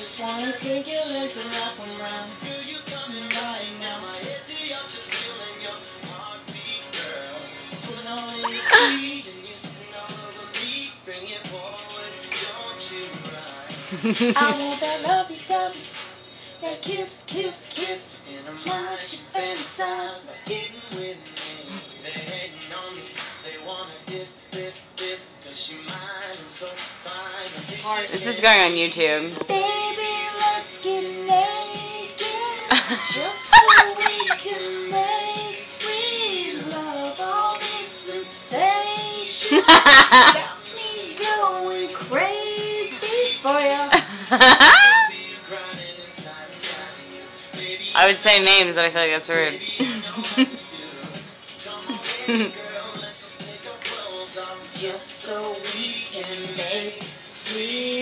just wanna take your legs and wrap them round. Girl, you coming right now. My head to your just feeling your heartbeat, girl. Swimming all in your sleep and you sitting all over me. Bring it forward, don't you ride. I want that lovey-dovey, that kiss, kiss, kiss. And I'm much you fantasize about getting with me. They hating on me, they wanna diss, cause she mine and so fine. This is going on YouTube. Baby, let's get naked, just so we can make sweet love. All this sensation got me going crazy for you. I would say names, but I feel like that's rude. Just so we can make sweet